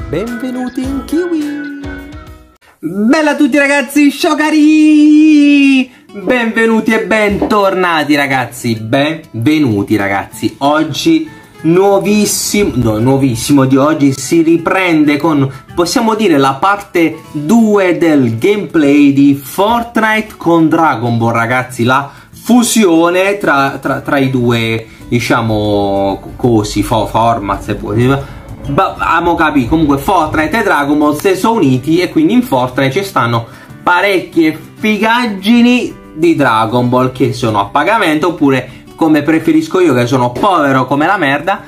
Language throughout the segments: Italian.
benvenuti in Kiwi! Bella a tutti ragazzi, sciocari! Benvenuti e bentornati ragazzi, benvenuti ragazzi. Oggi nuovissimo di oggi si riprende con, possiamo dire, la parte 2 del gameplay di Fortnite con Dragon Ball ragazzi. La fusione tra i due, diciamo, cosi, format, se può dire. Abbiamo capito, comunque Fortnite e Dragon Ball si sono uniti e quindi in Fortnite ci stanno parecchie figaggini di Dragon Ball che sono a pagamento, oppure come preferisco io che sono povero come la merda,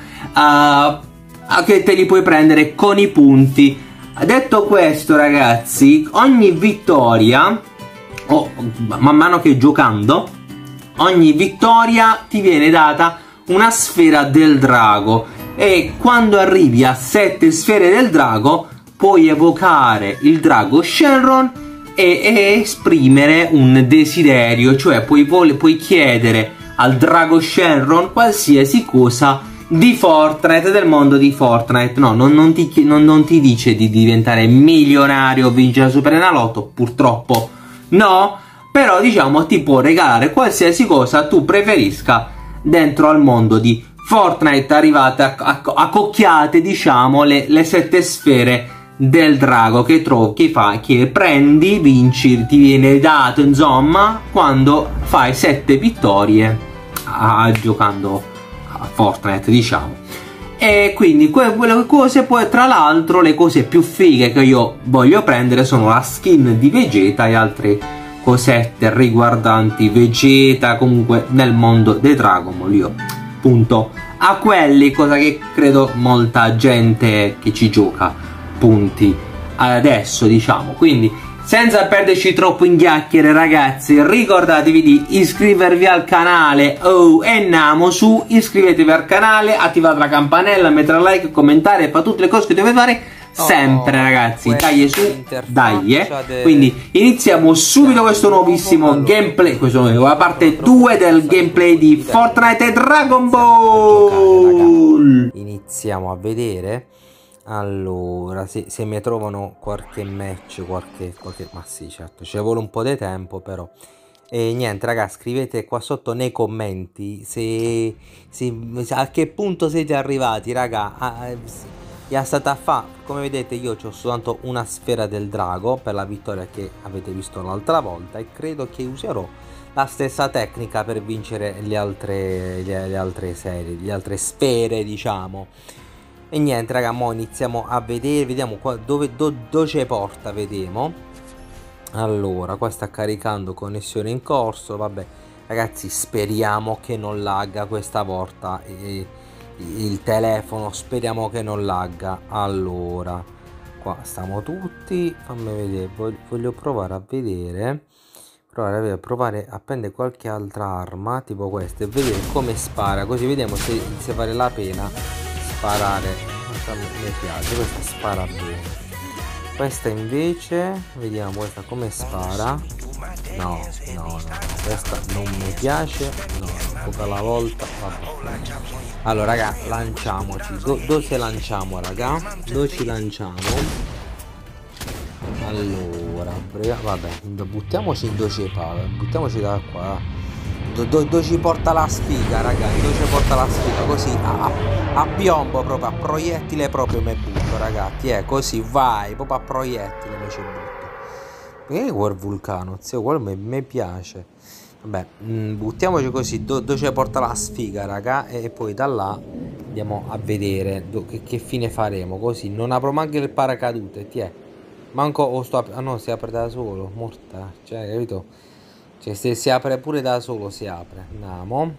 che te li puoi prendere con i punti. Detto questo ragazzi, ogni vittoria, man mano che giocando, ogni vittoria ti viene data una sfera del drago. E quando arrivi a 7 sfere del drago puoi evocare il drago Shenron e esprimere un desiderio, cioè puoi chiedere al drago Shenron qualsiasi cosa di Fortnite, del mondo di Fortnite. No, non ti dice di diventare milionario o vincere la Super Enalotto, purtroppo no, però diciamo ti può regalare qualsiasi cosa tu preferisca dentro al mondo di Fortnite. Arrivate a cocchiate, diciamo, le 7 sfere del drago che prendi, vinci, ti viene dato, insomma, quando fai 7 vittorie giocando a Fortnite, diciamo. E quindi quelle cose, poi tra l'altro le cose più fighe che io voglio prendere sono la skin di Vegeta e altre cosette riguardanti Vegeta, comunque nel mondo dei Dragon Ball. Io punto a quelli, cosa che credo molta gente che ci gioca punti adesso, diciamo. Quindi senza perderci troppo in chiacchiere ragazzi, ricordatevi di iscrivervi al canale. E andiamo su, iscrivetevi al canale, attivate la campanella, mettere like, commentare, fa tutte le cose che dovete fare sempre ragazzi. Dai su, dai Quindi iniziamo subito questo nuovissimo gameplay, la parte 2 del gameplay di Fortnite e Dragon Ball. Iniziamo a vedere. Allora, se mi trovano qualche match, ma sì, certo, ci vuole un po' di tempo però. E niente ragazzi, scrivete qua sotto nei commenti a che punto siete arrivati raga. È stata come vedete io ho soltanto una sfera del drago per la vittoria che avete visto l'altra volta, e credo che userò la stessa tecnica per vincere le altre serie, le altre sfere, diciamo. E niente raga, mo iniziamo a vedere, vediamo qua dove ci porta, vediamo. Allora, qua sta caricando, connessione in corso, vabbè ragazzi, speriamo che non lagga questa volta il telefono, speriamo che non lagga. Allora, qua stiamo tutti, fammi vedere, voglio provare a vedere, provare a prendere qualche altra arma tipo questa e vedere come spara, così vediamo se vale la pena sparare. Questa mi piace, questa spara bene. Questa invece, vediamo questa come spara. No, questa non mi piace, no, poca la volta, vabbè. Allora raga, lanciamoci. Dove ci lanciamo raga? Dove ci lanciamo? Allora, vabbè, buttiamoci in dove ci parla, buttiamoci da qua. Dove ci porta la sfiga ragazzi, dove ci porta la sfiga, così a piombo, proprio a proiettile, proprio mi butto ragazzi, così vai, proprio a proiettile mi ci butto. Perché quel vulcano, zio, quello mi piace. Vabbè, buttiamoci così, dove ci porta la sfiga raga, e poi da là andiamo a vedere che fine faremo. Così non apro manco il paracadute, manco no, si apre da solo, morta, cioè, capito? Cioè se si apre pure da solo, si apre. Andiamo.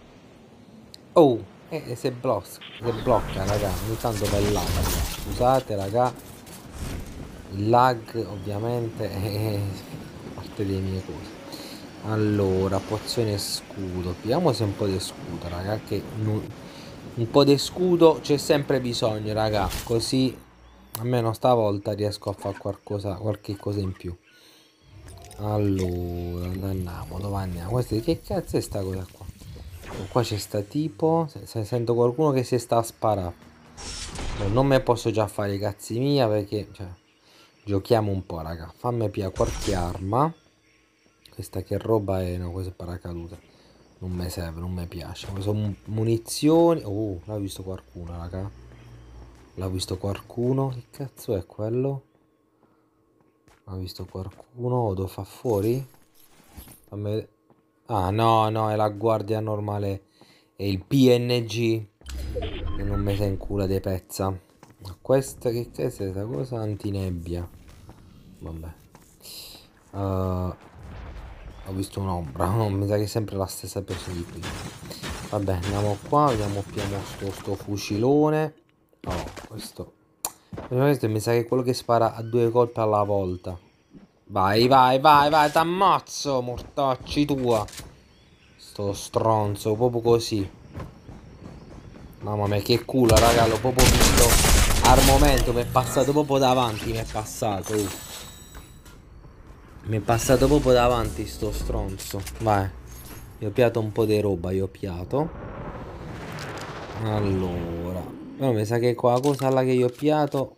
Se blocca raga, ogni tanto per lag, scusate raga, il lag ovviamente è parte delle mie cose. Allora, pozione scudo, pigliamo se un po' di scudo raga, che un po' di scudo c'è sempre bisogno raga, così almeno stavolta riesco a fare qualche cosa in più. Allora, andiamo, dove andiamo? Questa, che cazzo è sta cosa qua? Qua c'è sta tipo, se sento qualcuno che si sta a sparare. Non me posso già fare i cazzi mia perché, cioè, giochiamo un po', raga. Fammi pia qualche arma. Questa che roba è? No, questo è paracadute. Non mi serve, non mi piace. Queste sono munizioni. Oh, l'ha visto qualcuno, raga. L'ha visto qualcuno? Che cazzo è quello? L'ha visto qualcuno? Lo devo far fuori? Fammi vedere. Ah, no, no, è la guardia normale. È il PNG. E non mi sa in culo dei pezza. Ma questa che è questa cosa? Antinebbia. Vabbè. Ho visto un'ombra. No, mi sa che è sempre la stessa persona di prima. Vabbè, andiamo qua. Vediamo, piamo sto fucilone. Oh, questo mi sa che è quello che spara a 2 colpi alla volta. Vai, vai, vai, vai, t'ammazzo, mortacci tua. Sto stronzo, proprio così. Mamma mia, che culo, raga, l'ho proprio visto al momento, mi è passato proprio davanti, mi è passato. Mi è passato proprio davanti sto stronzo. Vai. Io ho piato un po' di roba, io ho piato. Allora. Però mi sa che qua la cosa là che io ho piato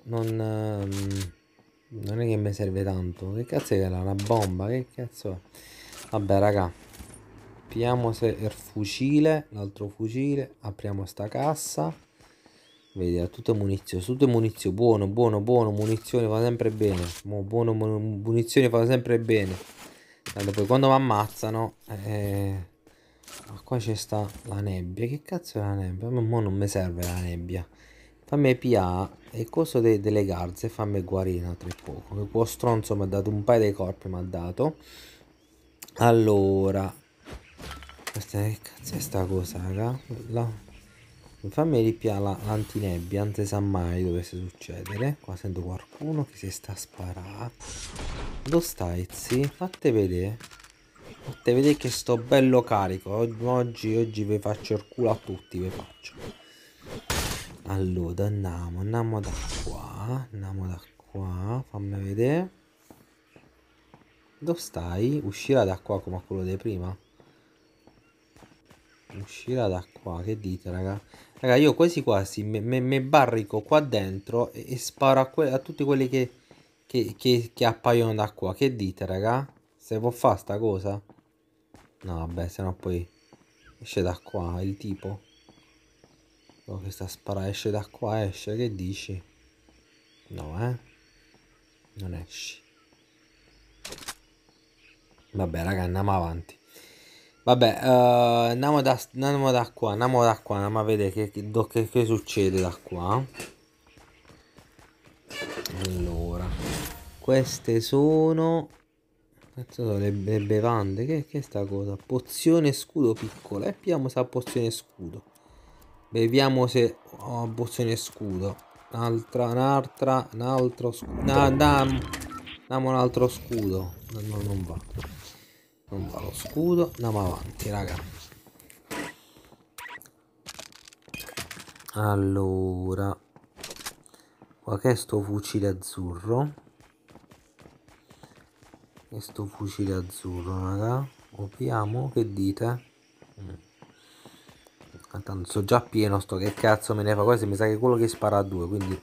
non è che mi serve tanto. Che cazzo è una bomba? Che cazzo è? Vabbè, raga. Apriamo il fucile, l'altro fucile. Apriamo sta cassa. Vedi, ha tutte munizioni. Buono, buono, buono. Munizioni fa sempre bene. Buono, munizioni fa sempre bene. Allora, poi quando mi ammazzano. Ma qua c'è sta la nebbia. Che cazzo è la nebbia? Ma non mi serve la nebbia. Fammi PA e coso delle garze. Fammi guarire tra poco. Che quello stronzo mi ha dato un paio di corpi. Mi ha dato. Allora. Questa che cazzo è sta cosa, raga? Fammi ripiare l'antinebbia. Non si sa mai dovesse succedere. Qua sento qualcuno che si sta a sparare. Dove stai, zi? Fate vedere. Fate vedere che sto bello carico. Oggi vi faccio il culo a tutti. Vi faccio. Allora, andiamo da qua. Andiamo da qua. Fammi vedere. Dove stai? Uscirà da qua come quello di prima? Uscirà da qua, che dite, raga? Raga, io quasi quasi mi barrico qua dentro e sparo a tutti quelli che appaiono da qua. Che dite, raga? Se può fare sta cosa? No, vabbè, sennò poi esce da qua il tipo. Oh, che sta a sparare, esce da qua, esce, che dici? No, non esci. Vabbè, raga, andiamo avanti. Vabbè, andiamo da qua, andiamo a vedere che succede da qua. Allora, queste sono... Cazzo sono le bevande, che è sta cosa? Pozione scudo piccola, e piamo sta pozione scudo. Beviamo se... Oh, pozione scudo. Un'altra, un altro scudo. Andiamo un altro scudo. No, non va. Non va lo scudo, andiamo avanti, raga. Allora, qua che è sto fucile azzurro? E sto fucile azzurro, raga. Opriamo, che dite? Tanto so già pieno sto, che cazzo me ne fa? Questo mi sa che è quello che spara a 2, quindi...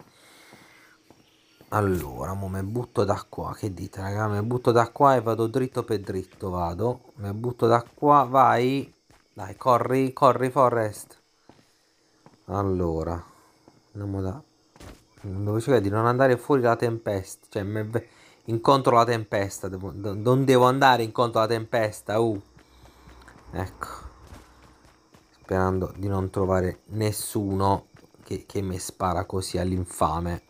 Allora, mo mi butto da qua, che dite, raga? Mi butto da qua e vado dritto per dritto, vado. Mi butto da qua, vai. Dai, corri, corri, Forrest. Allora, andiamo da... Dove c'è di non andare fuori la tempesta, cioè incontro la tempesta, non devo andare incontro alla tempesta, ecco, sperando di non trovare nessuno che mi spara così all'infame.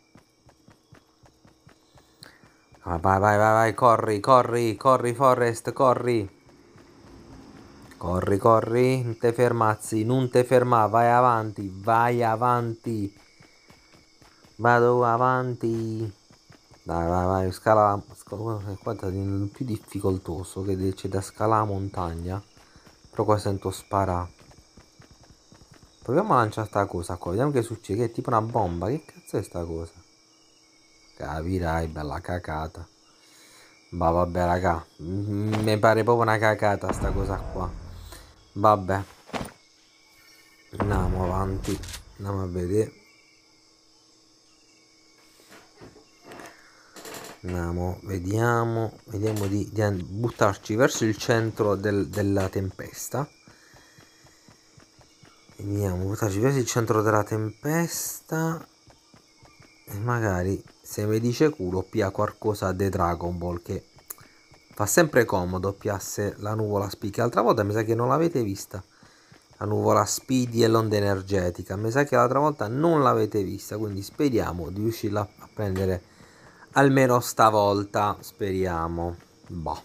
Vai, vai, vai, vai, corri, corri, corri, Forrest, corri. Corri, corri, non te fermazzi, non te ferma, vai avanti, vai avanti. Vado avanti. Dai, vai, vai, scala. Qua è più difficoltoso che c'è da scalare la montagna. Però qua sento spara. Proviamo a lanciare sta cosa qua, vediamo che succede. Che è tipo una bomba. Che cazzo è sta cosa? Capirai, bella cacata. Ma vabbè, raga. Mi pare proprio una cacata sta cosa qua. Vabbè. Andiamo avanti. Andiamo a vedere. Andiamo, vediamo di buttarci verso il centro della tempesta. Vediamo, buttarci verso il centro della tempesta. E magari se mi dice culo pia qualcosa di Dragon Ball, che fa sempre comodo piasse la nuvola Speedy. L'altra volta mi sa che non l'avete vista, la nuvola Speedy e l'onda energetica. Mi sa che l'altra volta non l'avete vista, quindi speriamo di riuscirla a prendere almeno stavolta. Speriamo. Boh.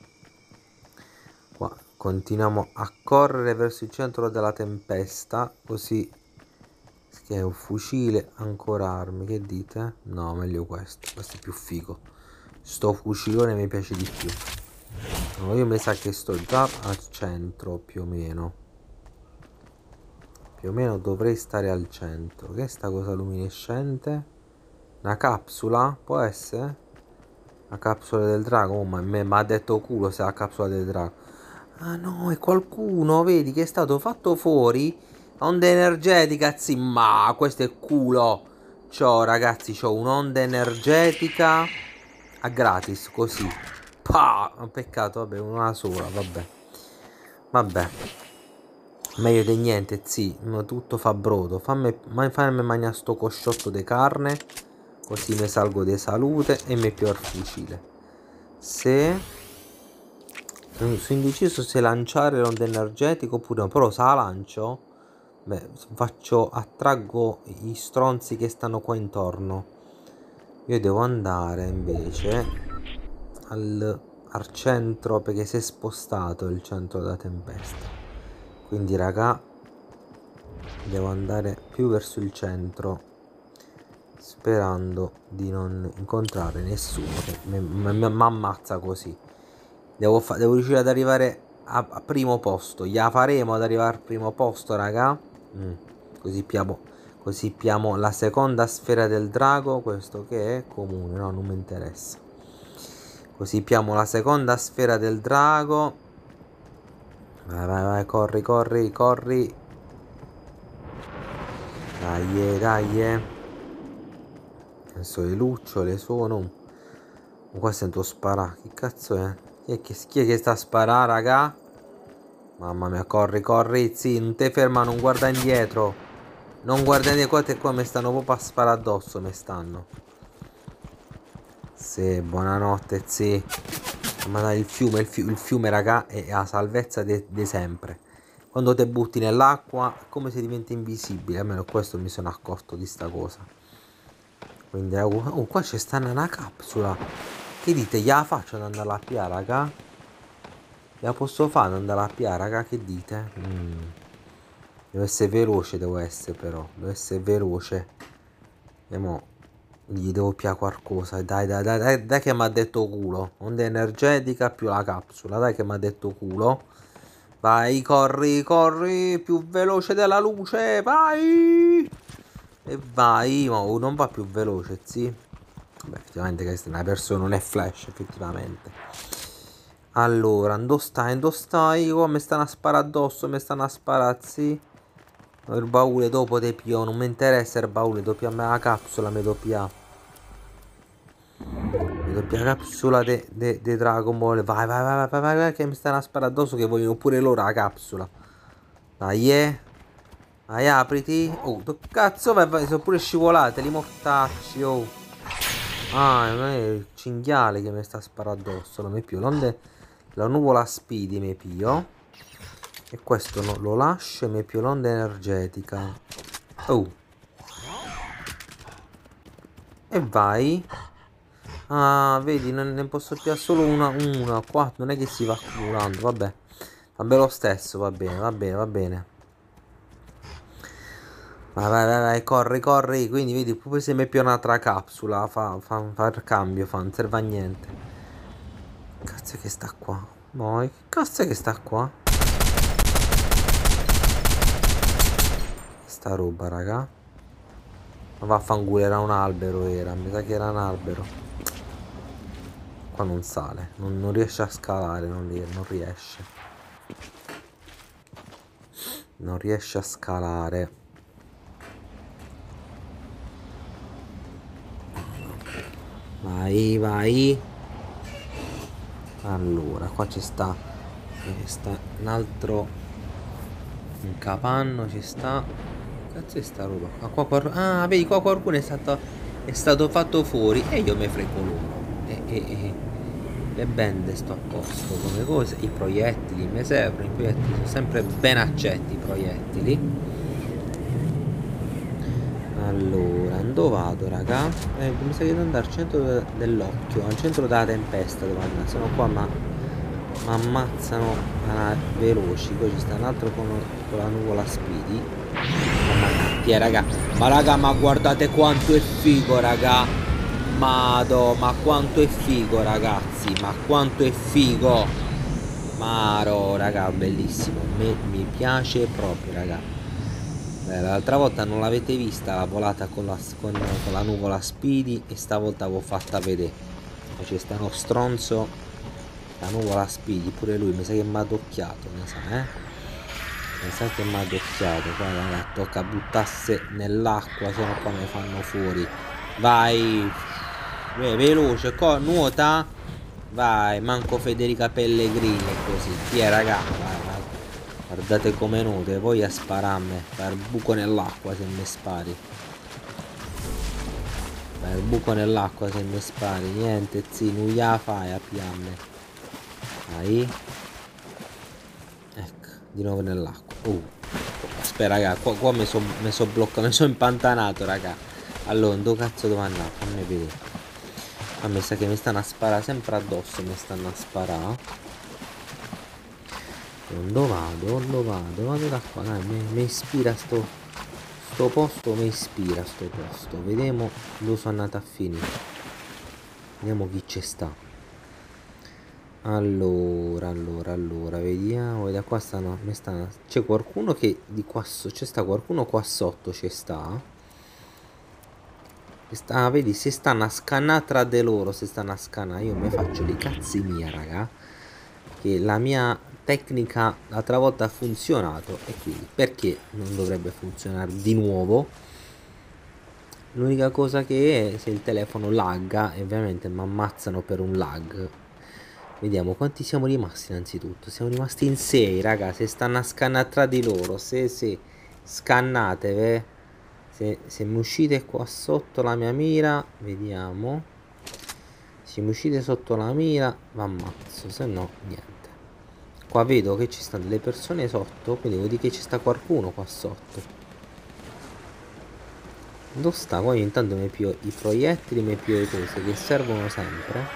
Qua continuiamo a correre verso il centro della tempesta, così che è un fucile, ancora armi, che dite? No, meglio questo è più figo. Sto fucilone mi piace di più. No, io mi sa che sto già al centro, più o meno dovrei stare al centro. Che è sta cosa luminescente? Una capsula? Può essere? La capsula del drago? Oh, ma mi ha detto culo se è la capsula del drago. Ah no, è qualcuno, vedi, che è stato fatto fuori. Onda energetica, sì, ma questo è culo. C'ho, ragazzi, c'ho un'onda energetica a gratis, così. Pah, peccato, vabbè, una sola, vabbè. Meglio di niente, sì, tutto fa brodo. Fammi mangiare sto cosciotto di carne, così mi salgo di salute e mi più il fucile. Se sono indeciso se lanciare l'onda energetica oppure no, però se la lancio, beh, attraggo gli stronzi che stanno qua intorno. Io devo andare invece al centro, perché si è spostato il centro della tempesta. Quindi raga, devo andare più verso il centro, sperando di non incontrare nessuno che mi ammazza così. Devo riuscire ad arrivare a primo posto. Gliela faremo ad arrivare al primo posto, raga. Così piamo la seconda sfera del drago. Questo che è comune, no, non mi interessa. Così piamo la seconda sfera del drago. Vai, corri. Dai. Penso le lucciole sono. Qua sento sparare. Che cazzo è? Chi è che sta a sparare, raga? Mamma mia, corri, sì, non te ferma, non guarda indietro. Non guarda indietro, qua mi stanno proprio a sparare addosso, mi stanno. Sì, buonanotte, sì. Ma dai, il fiume, raga, è la salvezza di sempre. Quando te butti nell'acqua, come se diventa invisibile. Almeno questo mi sono accorto di sta cosa. Quindi, qua c'è sta una capsula. Che dite? Gliela faccio ad andare a piare, raga? La posso fare ad andare a piare, raga? Che dite? Devo essere veloce, però. Devo essere veloce. E mo gli devo piare qualcosa. Dai che mi ha detto culo. Onda energetica più la capsula. Dai che mi ha detto culo. Vai, corri. Più veloce della luce. Vai. E vai. Ma non va più veloce, sì. Beh, effettivamente questa è una persona, non è Flash, effettivamente. Allora, dove stai? Oh, mi stanno a sparare addosso, mi stanno a sparare, sì. Il baule dopo te pio, non mi interessa il baule, doppia la capsula, mi doppia la capsula de Dragon Ball. Vai, che mi stanno a sparare addosso, che vogliono pure loro la capsula. Dai, vai, apriti. Oh, cazzo, vai, sono pure scivolate, li mortacci, oh. Ah, non è il cinghiale che mi sta a sparare addosso. Non mi pio la nuvola Speedy mi pio. E questo no, lo lascio e mi pio l'onda energetica. Oh. E vai. Ah, vedi, ne posso piare solo una qua. Non è che si va accumulando, vabbè. Vabbè lo stesso, va bene. Vai, corri. Quindi vedi, pure se mi pio un'altra capsula, fa il cambio, non serve a niente. Cazzo che sta qua? No, che cazzo è che sta qua? Sta roba, raga. Ma vaffanculo, era un albero, mi sa che era un albero. Qua non sale, non riesce a scalare, non riesce. Non riesce a scalare. Vai, vai. Allora, qua ci sta un altro, un capanno ci sta. Che cazzo è sta roba? Ah, vedi, qua qualcuno è stato fatto fuori e io mi frego loro. Le bende sto a posto come cose. I proiettili mi servono. I proiettili sono sempre ben accetti, i proiettili. Allora, dove vado, raga? Mi sa che devo andare al centro dell'occhio, al centro della tempesta devo andare, se no qua mi ammazzano veloci. Poi ci sta un altro con la nuvola Speedy. Raga, ma raga, ma guardate quanto è figo, raga. Ma quanto è figo, ragazzi, ma quanto è figo. Maro, raga, bellissimo, mi piace proprio, raga. L'altra volta non l'avete vista la volata con la nuvola Speedy, e stavolta l'ho fatta vedere. C'è sta uno stronzo, la nuvola Speedy, pure lui mi sa che mi ha adocchiato, mi sa, mi sa che mi ha adocchiato. Poi raga, tocca buttarsi nell'acqua, se no qua mi fanno fuori. Vai, veloce, nuota. Vai, manco Federica Pellegrini e così. Chi è, raga? Vai. Guardate come nuote, poi a spararmi. Fai il buco nell'acqua se mi spari. Fai il buco nell'acqua se mi spari. Niente, zi, non gliela fai a piamme. Vai. Ecco, di nuovo nell'acqua. Aspetta, raga, qua mi sono bloccato, mi sono impantanato, raga. Allora, dove cazzo devo andare? Fammi vedere. A me sa che mi stanno a sparare sempre addosso, mi stanno a sparare. Dove vado da qua, dai, mi ispira sto posto, mi ispira sto posto. Vediamo dove sono andato a finire. Vediamo chi ci sta. Allora, vediamo. Da qua c'è qualcuno che di qua c'è sta qualcuno qua sotto, c'è sta. Vedi, si stanno a scannare tra di loro, si stanno a scannare. Io mi faccio dei cazzi mia, raga. Che la mia tecnica l'altra volta ha funzionato, e quindi perché non dovrebbe funzionare di nuovo? L'unica cosa che è se il telefono lagga, e ovviamente mi ammazzano per un lag. Vediamo quanti siamo rimasti. Innanzitutto siamo rimasti in 6, raga. Se stanno a scannare tra di loro, se scannatevi, se mi uscite qua sotto la mia mira, vediamo. Se mi uscite sotto la mira vi ammazzo, se no niente. Qua vedo che ci stanno delle persone sotto, quindi vuol dire che ci sta qualcuno qua sotto. Dove sta? Qua io intanto mi pio i proiettili, mi pio le cose che servono sempre.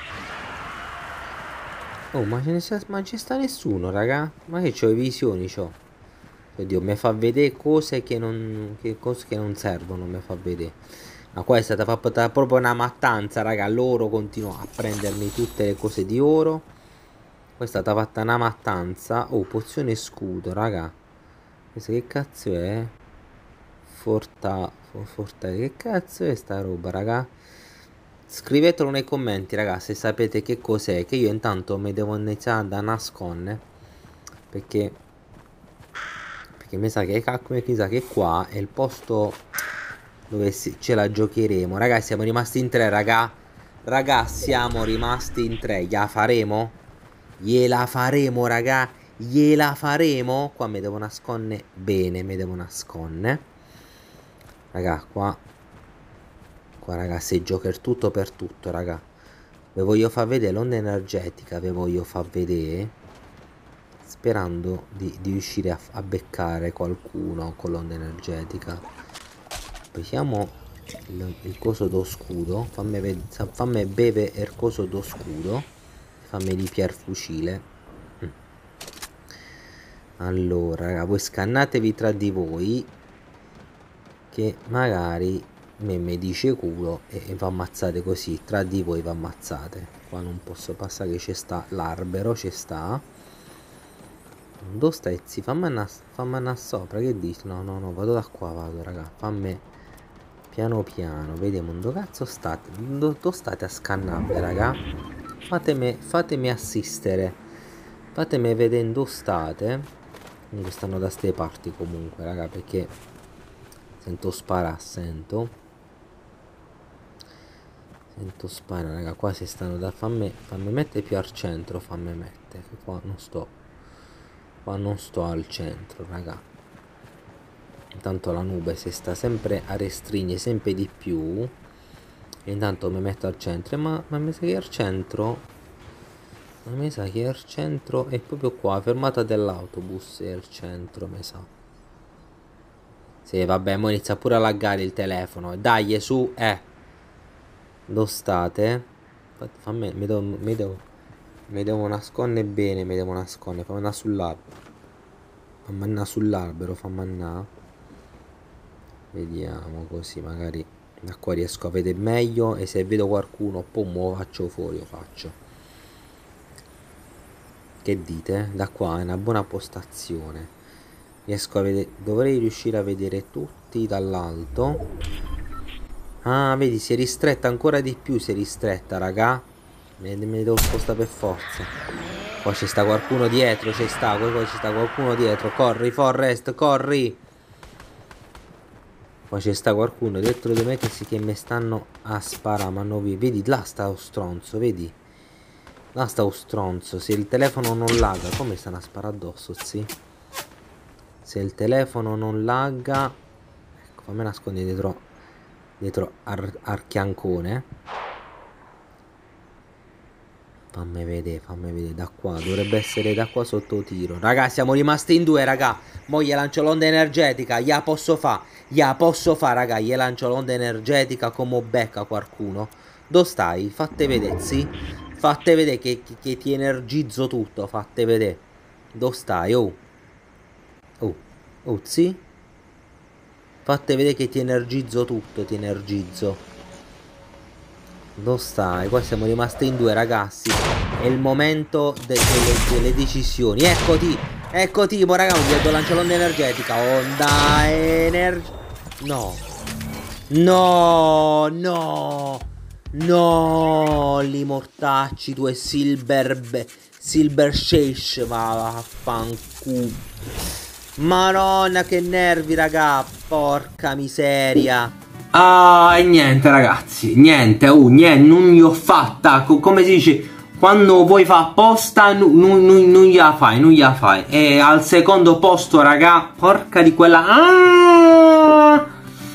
Oh, ma ci sta nessuno, raga? Ma che c'ho le visioni, c'ho. Oddio, mi fa vedere cose che non servono, mi fa vedere. Ma qua è stata fatta proprio una mattanza, raga. Loro continuano a prendermi tutte le cose di oro. Qua è stata fatta una mattanza. Oh, pozione scudo, raga. Questo che cazzo è? Forte. Che cazzo è sta roba, raga? Scrivetelo nei commenti, raga, se sapete che cos'è. Che io intanto mi devo iniziare a nascondere. Perché mi sa che qua è il posto dove ce la giocheremo. Raga, siamo rimasti in 3, raga. Raga, siamo rimasti in 3. Gliela faremo? Gliela faremo, raga. Gliela faremo. Qua mi devo nascondere bene. Mi devo nascondere. Raga, qua raga, se gioca il tutto per tutto, raga. Vi voglio far vedere l'onda energetica. Vi voglio far vedere. Sperando di riuscire a beccare qualcuno con l'onda energetica. Vediamo il coso do scudo. Fammi beve il coso do scudo. Fammi ripiare il fucile. Allora, raga, voi scannatevi tra di voi, che magari mi dice culo e vi ammazzate così. Tra di voi vi ammazzate. Qua non posso passare, che c'è sta l'albero, c'è sta. Dove stai? Fammi andare sopra, che dici? No, vado da qua, vado, raga. Fammi piano piano. Vediamo dove cazzo state. Dove state a scannare, raga? Fatemi assistere. Fatemi vedere dove state. Comunque stanno da ste parti comunque, raga, perché sento sparare, sento Sento spara, raga. Qua si stanno da... Fammi mettere più al centro. Fammi mettere. Qua non sto. Qua non sto al centro, raga. Intanto la nube si sta sempre a restringere sempre di più. E intanto mi metto al centro. Ma mi sa che al centro... Ma mi sa che al centro è proprio qua. Fermata dell'autobus è al centro, mi sa. Sì, vabbè, mo inizia pure a laggare il telefono. Dai, su, dove state? Fammi, mi devo nascondere bene, mi devo nascondere. Fammi andare sull'albero. Fammi andare sull'albero, fammi andare. Vediamo così, magari da qua riesco a vedere meglio. E se vedo qualcuno, poi mo faccio fuori, lo faccio. Che dite? Da qua è una buona postazione. Riesco a vedere, dovrei riuscire a vedere tutti dall'alto. Ah, vedi, si è ristretta ancora di più, si è ristretta, raga. Me devo spostare per forza. Qua ci sta qualcuno dietro, qua ci sta qualcuno dietro. Corri, Forrest, corri. Qua ci sta qualcuno dietro di me che mi stanno a sparare, ma no, vedi, là sta lo stronzo, vedi. Là sta lo stronzo, se il telefono non lagga, come stanno a sparare addosso, sì? Se il telefono non lagga, ecco, fammi nascondere dietro Archiancone. Fammi vedere da qua. Dovrebbe essere da qua sotto tiro. Raga, siamo rimasti in due, raga. Mo' gli lancio l'onda energetica. Gliela posso fa, raga. Gli lancio l'onda energetica come becca qualcuno. Dove stai? Fatte vedere, sì. Fatte vedere che ti energizzo tutto. Fatte vedere. Dove stai? Oh, sì. Fate vedere che ti energizzo tutto, ti energizzo. Dove stai? Qua siamo rimasti in due, ragazzi. È il momento delle decisioni. Eccoti, mo raga, mi devo lanciare l'onda energetica. Onda energetica. No, li mortacci, due silver shake, vaffanculo. Madonna, che nervi, raga. Porca miseria. E niente, ragazzi. Niente, non gli ho fatta. Come si dice, quando vuoi fa apposta, non gliela fai. E al secondo posto, raga, porca di quella.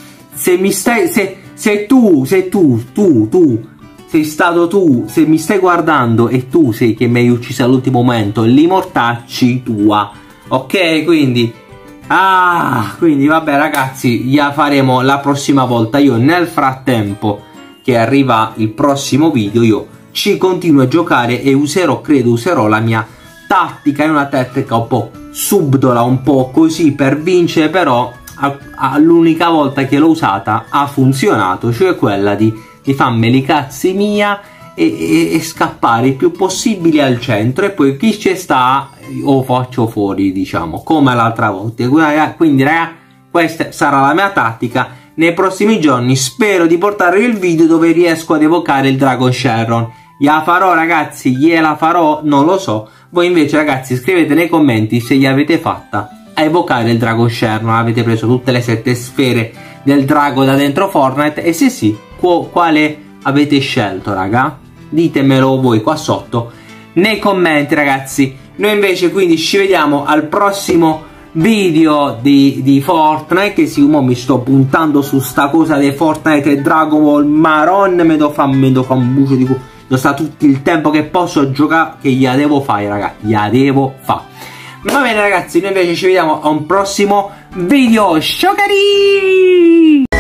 Se tu sei stato tu, se mi stai guardando e tu sei che mi hai ucciso all'ultimo momento, li mortacci tua. Ok, quindi vabbè, ragazzi, gliela faremo la prossima volta. Io nel frattempo che arriva il prossimo video, io ci continuo a giocare e userò la mia tattica. È una tattica un po' subdola, un po' così per vincere, però l'unica volta che l'ho usata ha funzionato, cioè quella di farmeli cazzi mia e scappare il più possibile al centro, e poi chi ci sta o faccio fuori, diciamo, come l'altra volta. Quindi raga, questa sarà la mia tattica. Nei prossimi giorni spero di portarvi il video dove riesco ad evocare il Dragon Shenron. Gliela farò, ragazzi, gliela farò, non lo so. Voi invece, ragazzi, scrivete nei commenti se gli avete fatta a evocare il Dragon Shenron, avete preso tutte le 7 sfere del drago da dentro Fortnite, e se sì, quale avete scelto, raga? Ditemelo voi qua sotto nei commenti, ragazzi. Noi invece quindi ci vediamo al prossimo video di Fortnite, che sì, mo mi sto puntando su sta cosa di Fortnite e Dragon Ball. Maron, me do fa un bucio di culo. Devo sta tutto il tempo che posso giocare, che gliela devo fare, raga, gliela devo fare. Va bene, ragazzi, noi invece ci vediamo a un prossimo video. Ciao cari!